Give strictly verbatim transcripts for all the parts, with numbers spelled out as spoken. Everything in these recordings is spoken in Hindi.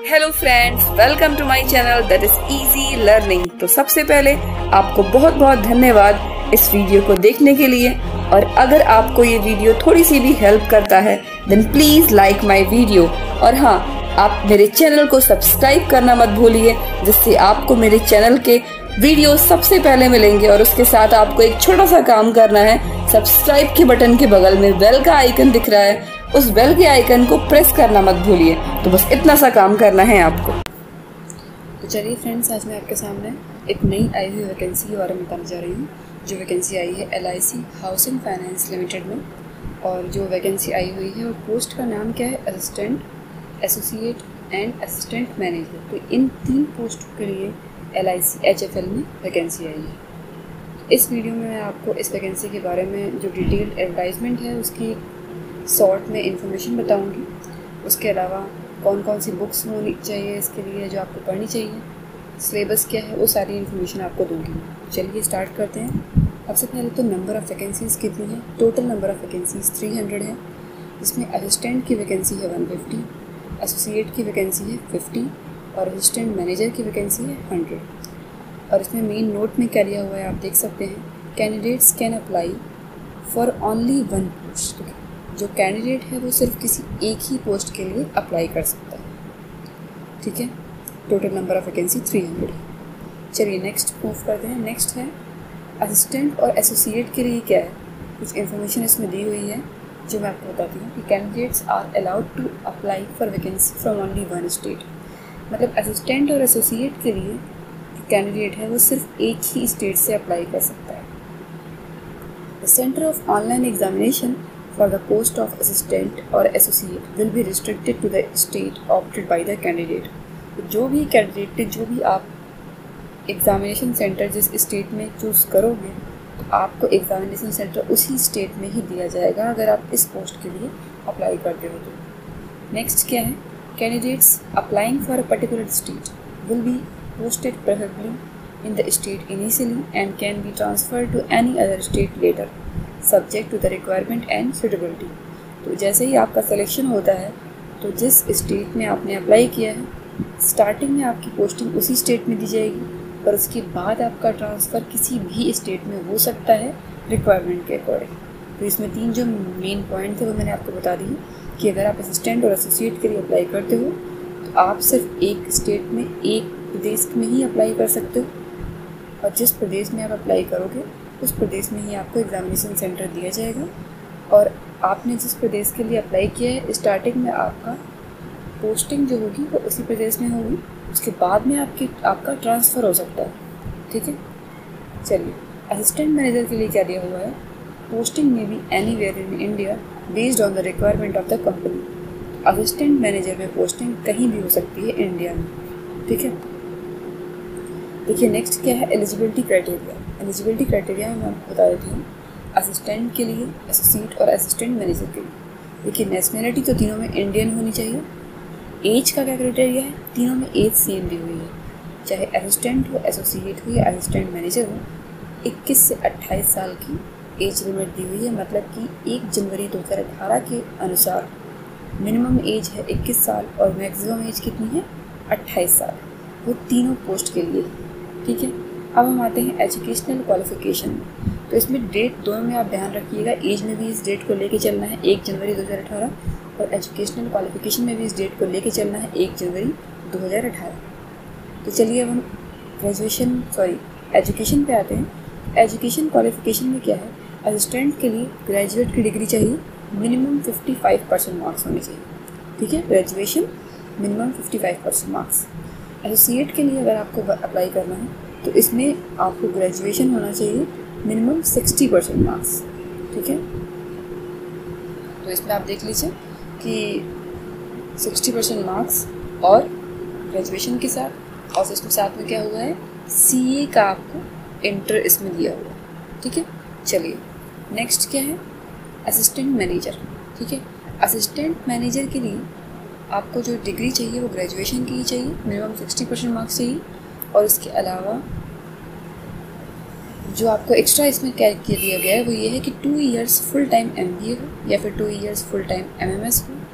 Hello friends, welcome to my channel that is easy learning. तो सबसे पहले आपको बहुत बहुत धन्यवाद इस वीडियो को देखने के लिए। और अगर आपको ये वीडियो थोड़ी सी भी हेल्प करता है then please like my video. और हाँ, आप मेरे चैनल को सब्सक्राइब करना मत भूलिए, जिससे आपको मेरे चैनल के वीडियो सबसे पहले मिलेंगे। और उसके साथ आपको एक छोटा सा काम करना है, सब्सक्राइब के बटन के बगल में बेल का आइकन दिख रहा है, उस बेल के आइकन को प्रेस करना मत भूलिए। तो बस इतना सा काम करना है आपको। तो चलिए फ्रेंड्स, आज मैं आपके सामने एक नई आई हुई वैकेंसी के बारे में बताने जा रही हूँ। जो वैकेंसी आई है L I C housing finance limited में। और जो वैकेंसी आई हुई है वो पोस्ट का नाम क्या है, assistant, associate and assistant manager. तो इन तीन पोस्ट के लिए L I C H F L में वैकेंसी आई है। इस वीडियो में मैं आपको इस वैकेंसी के बारे में जो डिटेल्ड एडवर्टाइजमेंट है उसकी शॉर्ट में इंफॉर्मेशन बताऊंगी। उसके अलावा कौन कौन सी बुक्स होनी चाहिए इसके लिए जो आपको पढ़नी चाहिए, सिलेबस क्या है, वो सारी इन्फॉर्मेशन आपको दूंगी। चलिए स्टार्ट करते हैं। सबसे पहले तो नंबर ऑफ़ वैकेंसीज़ कितनी है। टोटल नंबर ऑफ़ वैकेंसीज़ तीन सौ है। इसमें असिस्टेंट की वैकेंसी है एक सौ पचास, एसोसिएट की वैकेंसी है पचास और असिस्टेंट मैनेजर की वैकेंसी है सौ। और इसमें मेन नोट में क्या लिया हुआ है आप देख सकते हैं, candidates can apply for only one post. जो कैंडिडेट है वो सिर्फ किसी एक ही पोस्ट के लिए अप्लाई कर सकता है। ठीक है, टोटल नंबर ऑफ़ वैकेंसी तीन सौ है। चलिए नेक्स्ट मूव करते हैं। नेक्स्ट है असिस्टेंट और एसोसिएट के लिए क्या है, कुछ इन्फॉर्मेशन इसमें दी हुई है जो मैं आपको बताती हूँ कि candidates are allowed to apply for vacancy from only one state. मतलब असिस्टेंट और एसोसिएट के लिए जो कैंडिडेट है वो सिर्फ एक ही स्टेट से अप्लाई कर सकता है। The centre of online examination for the post of assistant or associate will be restricted to the state opted by the candidate। तो जो भी कैंडिडेट, जो भी आप एग्ज़ामिनेशन सेंटर जिस स्टेट में चूज़ करोगे तो आपको एग्ज़ामिनेशन सेंटर उसी स्टेट में ही दिया जाएगा अगर आप इस पोस्ट के लिए अप्लाई करते हो तो। नेक्स्ट क्या है, candidates applying for a particular state will be posted preferably in the state initially and can be transferred to any other state later subject to the requirement and suitability. तो जैसे ही आपका सिलेक्शन होता है तो जिस स्टेट में आपने अप्लाई किया है स्टार्टिंग में आपकी पोस्टिंग उसी स्टेट में दी जाएगी, और उसके बाद आपका ट्रांसफ़र किसी भी स्टेट में हो सकता है रिक्वायरमेंट के अकॉर्डिंग। तो इसमें तीन जो मेन पॉइंट थे वो मैंने आपको बता दिए कि अगर आप असिस्टेंट और एसोसिएट के लिए अप्लाई करते हो तो आप सिर्फ एक स्टेट में, एक प्रदेश में ही अप्लाई कर सकते हो, और जिस प्रदेश में आप अप्लाई करोगे उस प्रदेश में ही आपको एग्ज़ामिनेशन सेंटर दिया जाएगा। और आपने जिस प्रदेश के लिए अप्लाई किया है स्टार्टिंग में आपका पोस्टिंग जो होगी वो उसी प्रदेश में होगी, उसके बाद में आपकी आपका ट्रांसफ़र हो सकता है। ठीक है, चलिए असिस्टेंट मैनेजर के लिए क्या दिया हुआ है, पोस्टिंग में भी anywhere in India based on the requirement of the company. Assistant manager में पोस्टिंग कहीं भी हो सकती है इंडिया में। ठीक है, देखिए नेक्स्ट क्या है, एलिजिबिलिटी क्राइटेरिया। एलिजिबिलिटी क्राइटेरिया मैं आपको बता देती हूँ। असिस्टेंट के लिए, एसोसिएट और असिस्टेंट मैनेजर के लिए देखिए नेशनैलिटी तो तीनों में इंडियन होनी चाहिए। एज का क्या क्राइटेरिया है, तीनों में एज सेम दी हुई है, चाहे असिस्टेंट हो, एसोसिएट हो या असिस्टेंट मैनेजर हो। इक्कीस से अट्ठाईस साल की एज लिमिट दी हुई है। मतलब कि एक जनवरी दो हज़ार अठारह के अनुसार मिनिमम एज है इक्कीस साल और मैक्सिमम एज कितनी है, अट्ठाईस साल। वो तीनों पोस्ट के लिए। ठीक है, अब हम आते हैं एजुकेशनल क्वालिफिकेशन में। तो इसमें डेट दोनों में आप ध्यान रखिएगा, एज में भी इस डेट को लेके चलना है एक जनवरी दो हज़ार अठारह, और एजुकेशनल क्वालिफिकेशन में भी इस डेट को लेके चलना है एक जनवरी दो हज़ार अठारह। तो चलिए अब हम ग्रेजुएशन सॉरी एजुकेशन पे आते हैं। एजुकेशन क्वालिफिकेशन में क्या है, असिस्टेंट के लिए ग्रेजुएट की डिग्री चाहिए, minimum fifty five percent marks होने चाहिए। ठीक है, graduation minimum fifty five percent marks. Associate के लिए अगर आपको अप्लाई करना है तो इसमें आपको ग्रेजुएशन होना चाहिए, मिनिमम सिक्सटी परसेंट मार्क्स। ठीक है, तो इसमें आप देख लीजिए कि सिक्सटी परसेंट मार्क्स और ग्रेजुएशन के साथ, और इसमें साथ में क्या हुआ है, सीए का आपको इंटर इसमें दिया हुआ है। ठीक है, चलिए नेक्स्ट क्या है, असिस्टेंट मैनेजर। ठीक है, असिस्टेंट मैनेजर के लिए आपको जो डिग्री चाहिए वो ग्रेजुएशन की ही चाहिए, मिनिमम सिक्सटी परसेंट मार्क्स चाहिए। और इसके अलावा जो आपको एक्स्ट्रा इसमें क्या किया दिया गया है वो ये है कि two years full time MBA हो या फिर two years full time MMS हो,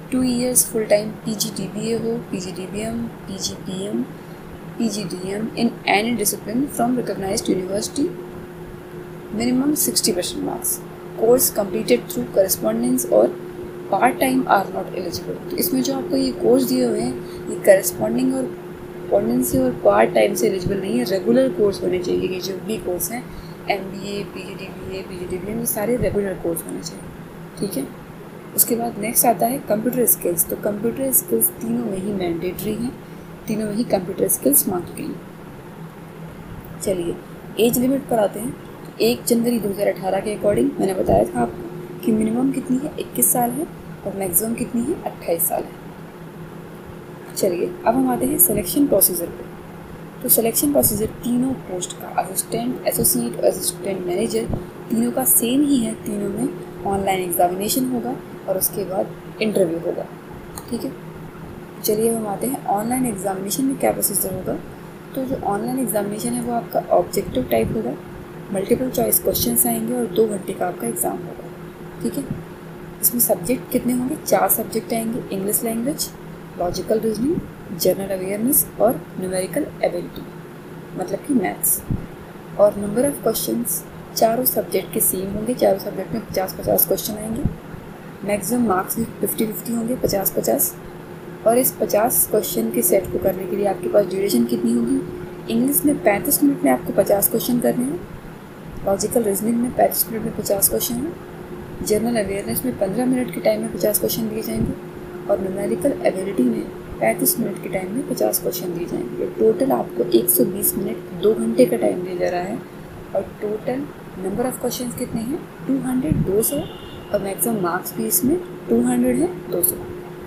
two years full time P G D B A हो, P G D B M, P G P M, P G D M in any discipline from recognized university, minimum sixty percent marks, course completed through correspondence और part time are not eligible। तो इसमें जो आपको ये कोर्स दिए हुए हैं ये करस्पॉन्डिंग और कॉन्डेंसी और पार्ट टाइम से एलिजिबल नहीं है, रेगुलर कोर्स होने चाहिए। ये जो भी कोर्स हैं M B A, P G D B A, P G D B M, ये सारे रेगुलर कोर्स होने चाहिए, ठीक है। उसके बाद नेक्स्ट आता है कंप्यूटर स्किल्स। तो कंप्यूटर स्किल्स तीनों में ही मैंडेटरी हैं, तीनों में ही कंप्यूटर स्किल्स मांगी गई। चलिए एज लिमिट पर आते हैं। तो एक जनवरी दो हज़ार अठारह के अकॉर्डिंग मैंने बताया था आपको कि मिनिमम कितनी है, इक्कीस साल है और मैक्सिमम कितनी है, अट्ठाईस साल है। चलिए अब हम आते हैं सिलेक्शन प्रोसीजर पे। तो सिलेक्शन प्रोसीजर तीनों पोस्ट का, असिस्टेंट, एसोसिएट और असिस्टेंट मैनेजर, तीनों का सेम ही है। तीनों में ऑनलाइन एग्जामिनेशन होगा और उसके बाद इंटरव्यू होगा, ठीक है। चलिए हम आते हैं ऑनलाइन एग्जामिनेशन में क्या प्रोसीजर होगा। तो जो ऑनलाइन एग्जामिनेशन है वो आपका ऑब्जेक्टिव टाइप होगा, मल्टीपल चॉइस क्वेश्चंस आएंगे और दो घंटे का आपका एग्ज़ाम होगा, ठीक है। इसमें सब्जेक्ट कितने होंगे, चार सब्जेक्ट आएंगे, English language, logical reasoning, general awareness और न्यूमेरिकल एबिलिटी, मतलब कि मैथ्स। और नंबर ऑफ़ क्वेश्चंस चारों सब्जेक्ट के सेम होंगे, चारों सब्जेक्ट में पचास पचास क्वेश्चन आएंगे। मैक्सिमम मार्क्स भी फिफ्टी फिफ्टी होंगे, पचास पचास। और इस पचास क्वेश्चन के सेट को करने के लिए आपके पास ड्यूरेशन कितनी होगी, इंग्लिश में पैंतीस मिनट में आपको पचास क्वेश्चन करने हैं, लॉजिकल रीजनिंग में पैंतीस मिनट में पचास क्वेश्चन हैं, जनरल अवेयरनेस में पंद्रह मिनट के टाइम में पचास क्वेश्चन दिए जाएंगे और न्यूमेरिकल एबिलिटी में पैंतीस मिनट के टाइम में पचास क्वेश्चन दिए जाएंगे। टोटल आपको एक सौ बीस मिनट दो घंटे का टाइम दिया जा रहा है और टोटल नंबर ऑफ़ क्वेश्चन कितने हैं, टू हंड्रेड, दो सौ, और मैक्सिमम मार्क्स भी इसमें टू हंड्रेड है, दो सौ।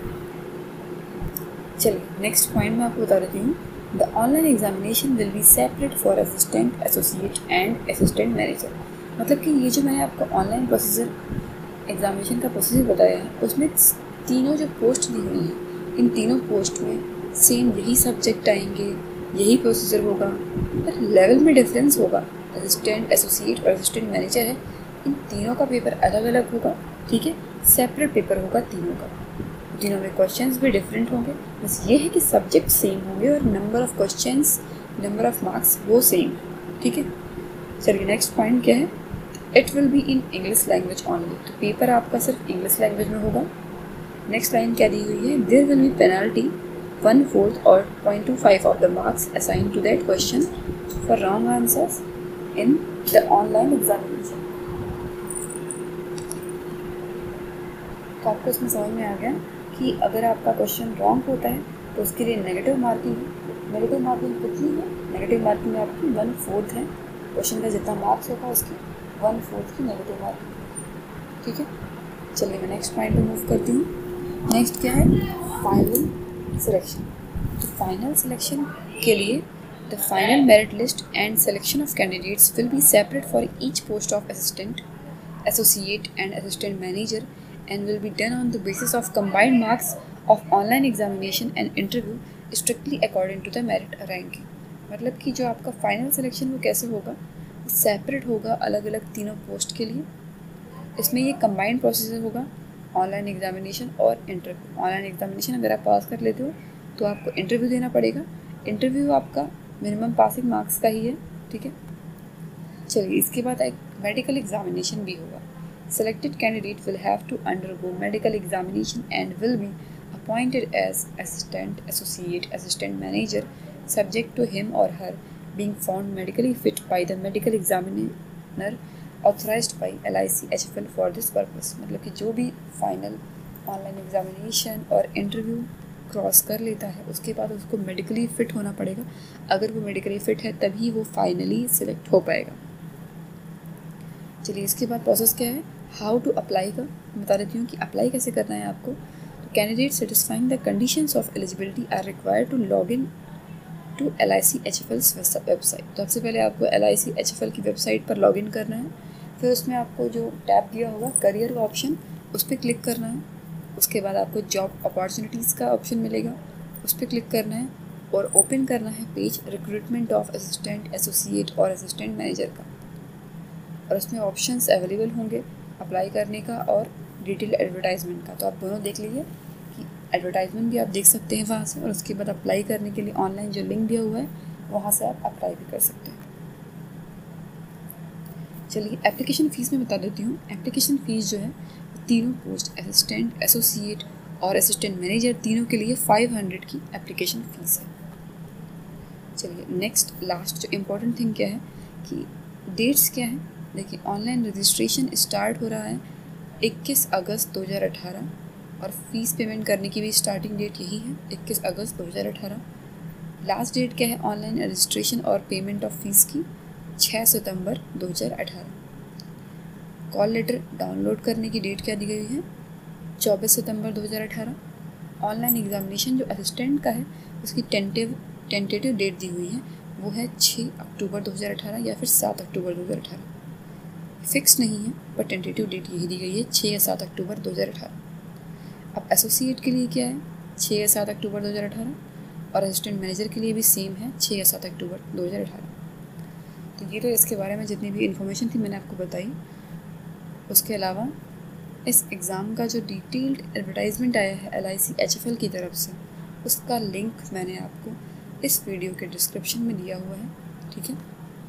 चलिए नेक्स्ट पॉइंट मैं आपको बता देती हूँ। The online examination will be separate for assistant, associate and assistant manager. मतलब कि ये जो मैंने आपको ऑनलाइन प्रोसीजर एग्जामिनेशन का प्रोसीजर बताया है उसमें तीनों जो पोस्ट दी हुई हैं, इन तीनों पोस्ट में सेम यही सब्जेक्ट आएंगे, यही प्रोसीजर होगा, पर लेवल में डिफरेंस होगा। असिस्टेंट, एसोसिएट और असिस्टेंट मैनेजर है, इन तीनों का पेपर अलग अलग होगा, ठीक है। सेपरेट पेपर होगा तीनों का, तीनों में क्वेश्चंस भी डिफरेंट होंगे। बस ये है कि सब्जेक्ट सेम होंगे और number of questions, number of marks वो सेम, ठीक है। चलिए नेक्स्ट पॉइंट क्या है, it will be in English language only. तो पेपर आपका सिर्फ इंग्लिश लैंग्वेज में होगा। नेक्स्ट लाइन क्या दी हुई है, there will be penalty one fourth और point two five of the marks assign to that question for wrong answers in the online examination. तो आपको इसमें समझ में आ गया कि अगर आपका क्वेश्चन रॉन्ग होता है तो उसके लिए नेगेटिव मार्किंग है। नेगेटिव मार्किंग कितनी है, नेगेटिव मार्किंग आपकी वन फोर्थ है, क्वेश्चन का जितना मार्क्स होगा उसकी वन फोर्थ की नेगेटिव मार्किंग, ठीक है। चलिए मैं नेक्स्ट पॉइंट पे मूव करती हूँ। नेक्स्ट क्या है, फाइनल सिलेक्शन। तो फाइनल सिलेक्शन के लिए the final merit list and selection of candidates will be separate for each post of assistant, associate and assistant manager and will be done on the basis of combined marks of online examination and interview strictly according to the merit ranking। मतलब कि जो आपका फाइनल सिलेक्शन वो कैसे होगा, सेपरेट होगा अलग अलग तीनों पोस्ट के लिए। इसमें ये कंबाइंड प्रोसीजर होगा, ऑनलाइन एग्जामिनेशन और इंटरव्यू। ऑनलाइन एग्जामिनेशन अगर आप पास कर लेते हो तो आपको इंटरव्यू देना पड़ेगा। इंटरव्यू आपका मिनिमम पासिंग मार्क्स का ही है, ठीक है। चलिए इसके बाद एक मेडिकल एग्जामिनेशन भी होगा। Selected candidate will have to undergo medical examination and will be appointed as assistant, associate, assistant manager, subject to him or her being found medically fit by the medical examiner authorized by L I C H F L for this purpose। मतलब कि जो भी फाइनल ऑनलाइन एग्जामिनेशन और इंटरव्यू क्रॉस कर लेता है उसके बाद उसको मेडिकली फ़िट होना पड़ेगा। अगर वो मेडिकली फ़िट है तभी वो फाइनली सिलेक्ट हो पाएगा। चलिए इसके बाद प्रोसेस क्या है, हाउ टू अप्लाई का बता देती हूँ कि अप्लाई कैसे करना है आपको। तो candidate satisfying the conditions of eligibility are required to log in to L I C H F L's website. तो सबसे पहले आपको L I C H F L की वेबसाइट पर लॉग इन करना है। फिर उसमें आपको जो टैब दिया होगा करियर का ऑप्शन, उस पर क्लिक करना है। उसके बाद आपको जॉब अपॉर्चुनिटीज़ का ऑप्शन मिलेगा, उस पर क्लिक करना है और ओपन करना है page recruitment of assistant, associate और असिस्टेंट मैनेजर का। और उसमें ऑप्शंस अवेलेबल होंगे अप्लाई करने का और डिटेल एडवर्टाइजमेंट का। तो आप दोनों देख लीजिए एडवर्टाइजमेंट भी आप देख सकते हैं वहाँ से, और उसके बाद अप्लाई करने के लिए ऑनलाइन जो लिंक दिया हुआ है वहाँ से आप अप्लाई भी कर सकते हैं। चलिए एप्लीकेशन फ़ीस में बता देती हूँ। एप्लीकेशन फ़ीस जो है तीनों पोस्ट असिस्टेंट, एसोसिएट और असिस्टेंट मैनेजर तीनों के लिए फाइव हंड्रेड की एप्लीकेशन फ़ीस है। चलिए नेक्स्ट लास्ट जो इम्पोर्टेंट थिंग क्या है कि डेट्स क्या है। देखिए ऑनलाइन रजिस्ट्रेशन स्टार्ट हो रहा है इक्कीस अगस्त दो हज़ार अठारह और फीस पेमेंट करने की भी स्टार्टिंग डेट यही है इक्कीस अगस्त दो हज़ार अठारह। लास्ट डेट क्या है ऑनलाइन रजिस्ट्रेशन और पेमेंट ऑफ फीस की छः सितंबर दो हज़ार अठारह। कॉल लेटर डाउनलोड करने की डेट क्या दी गई है चौबीस सितंबर दो हज़ार अठारह। ऑनलाइन एग्जामिनेशन जो असिस्टेंट का है उसकी टेंटेटिव टेंटेटिव डेट दी हुई है वो है छः अक्टूबर दो हज़ार अठारह या फिर सात अक्टूबर दो हज़ार अठारह। फिक्स नहीं है पर टेंटेटिव डेट यही दी गई है छः या सात अक्टूबर दो हज़ार अठारह। अब एसोसिएट के लिए क्या है छः या सात अक्टूबर दो हज़ार अठारह और असिस्टेंट मैनेजर के लिए भी सेम है छः या सात अक्टूबर दो हज़ार अठारह। तो ये तो इसके बारे में जितनी भी इन्फॉर्मेशन थी मैंने आपको बताई। उसके अलावा इस एग्ज़ाम का जो डिटेल्ड एडवर्टाइजमेंट आया है L I C H F L की तरफ से उसका लिंक मैंने आपको इस वीडियो के डिस्क्रिप्शन में दिया हुआ है, ठीक है।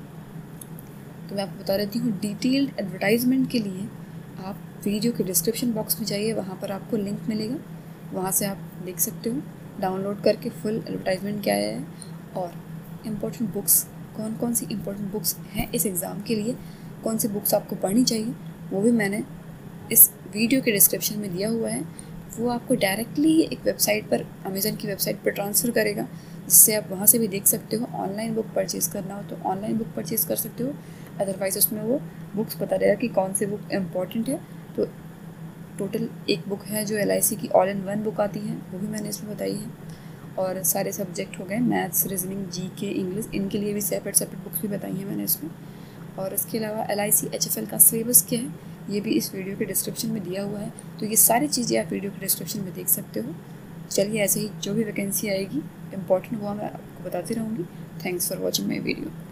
तो मैं आपको बता देती हूँ डिटेल्ड एडवर्टाइजमेंट के लिए आप वीडियो के डिस्क्रिप्शन बॉक्स में जाइए, वहाँ पर आपको लिंक मिलेगा, वहाँ से आप देख सकते हो डाउनलोड करके फुल एडवर्टाइजमेंट क्या आया है और इम्पोर्टेंट बुक्स कौन कौन सी इम्पोर्टेंट बुक्स हैं इस एग्ज़ाम के लिए, कौन सी बुक्स आपको पढ़नी चाहिए वो भी मैंने इस वीडियो के डिस्क्रिप्शन में दिया हुआ है। वो आपको डायरेक्टली एक वेबसाइट पर अमेज़न की वेबसाइट पर ट्रांसफ़र करेगा, जिससे आप वहाँ से भी देख सकते हो। ऑनलाइन बुक परचेज़ करना हो तो ऑनलाइन बुक परचेज़ कर सकते हो, अदरवाइज़ उसमें वो बुक्स बता देगा कि कौन सी बुक इम्पॉर्टेंट है। तो टोटल एक बुक है जो एल आई सी की ऑल इन वन बुक आती है वो भी मैंने इसमें बताई है, और सारे सब्जेक्ट हो गए मैथ्स, रीजनिंग, जी के, इंग्लिश, इनके लिए भी सेपरेट सेपरेट बुक्स भी बताई हैं मैंने इसमें। और इसके अलावा L I C H F L का सिलेबस क्या है ये भी इस वीडियो के डिस्क्रिप्शन में दिया हुआ है। तो ये सारी चीज़ें आप वीडियो के डिस्क्रिप्शन में देख सकते हो। चलिए ऐसे ही जो भी वैकेंसी आएगी इम्पॉर्टेंट हुआ मैं आपको बताती रहूँगी। Thanks for watching my video.